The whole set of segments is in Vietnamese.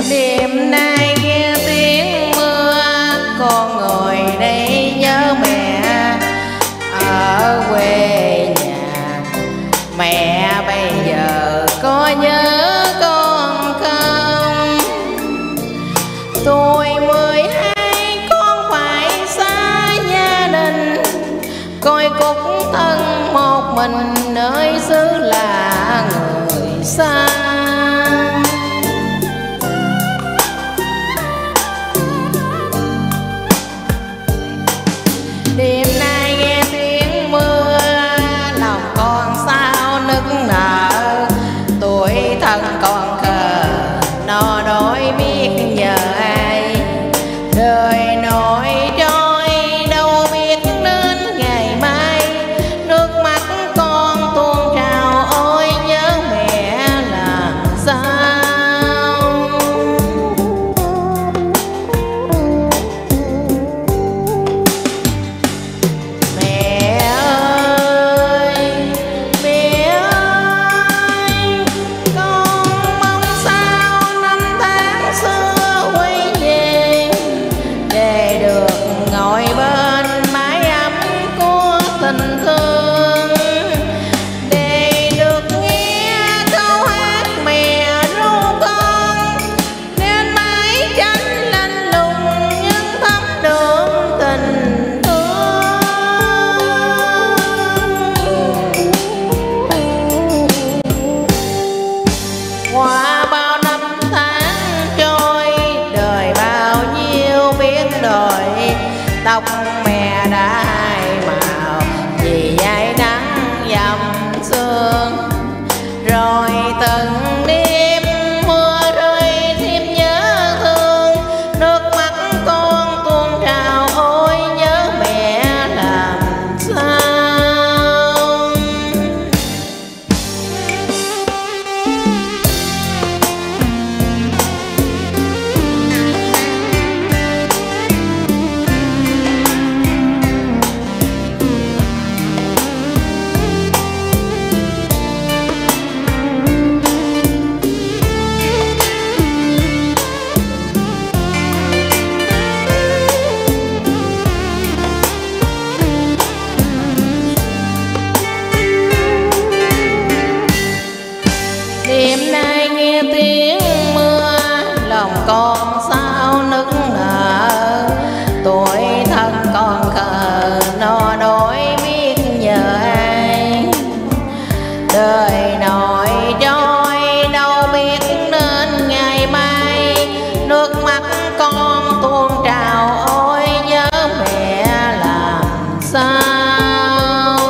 Đêm nay nghe tiếng mưa, con người đây nhớ mẹ ở quê nhà. Mẹ bây giờ có nhớ con không? Tôi 12 con phải xa gia đình, coi cục thân một mình nơi xứ là người xa. Đêm nay nghe tiếng mưa, lòng con sao nức nở. Tuổi thân còn khờ, nó đói biết nhờ ai. Đời nổi trôi đâu biết đến ngày mai. Nước mắt con tuôn trào, ôi nhớ mẹ làm sao. Mẹ ơi, mẹ ơi, con mong sao năm tháng xưa quay về, để được ngồi bên mái ấm của tình thương, để được nghe câu hát mẹ ru con, nên mãi tránh lạnh lùng nhưng thấm đượm tình thương. Qua bao năm tháng trôi, đời bao nhiêu biến đổi, tóc mẹ đã hai màu vì ai nắng dầm sương. Rồi từng đêm mưa rơi thêm nhớ thương, nước mắt con tuôn trào, ôi nhớ mẹ làm sao. Đêm nay nghe tiếng mưa, lòng con sao nức nở. Tuổi thân còn khờ, nó đói biết nhờ ai. Đời nổi trôi đâu biết đến ngày mai. Nước mắt con tuôn trào, ôi nhớ mẹ làm sao.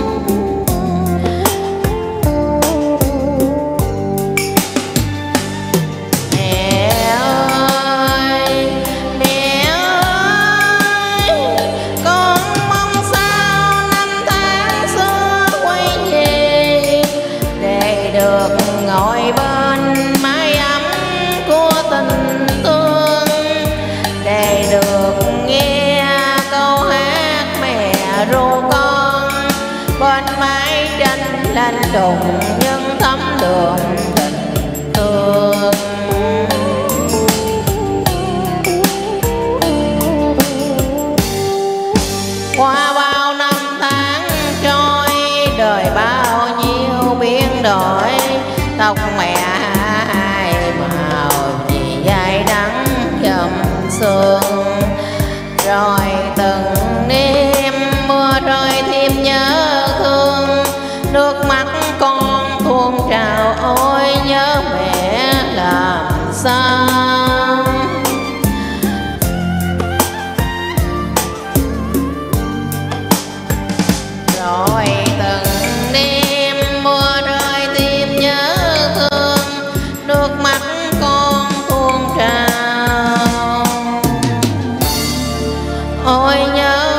Mẹ ơi, mẹ ơi, con mong sao năm tháng xưa quay về, để được ngồi bên mái ấm của tình thương, để được nghe câu hát mẹ ru con, bên mái tranh lạnh lùng nhưng thấm đượm tình thương. Qua bao năm tháng trôi, đời bao nhiêu biến đổi, tóc mẹ hai màu vì ai nắng dầm sương. Rồi từng đêm mưa rơi thêm nhớ thương, nước mắt con tuôn trào, ôi nhớ mẹ làm sao. Rồi từng đêm mưa rơi thêm nhớ thương, nước mắt con tuôn trào, ôi nhớ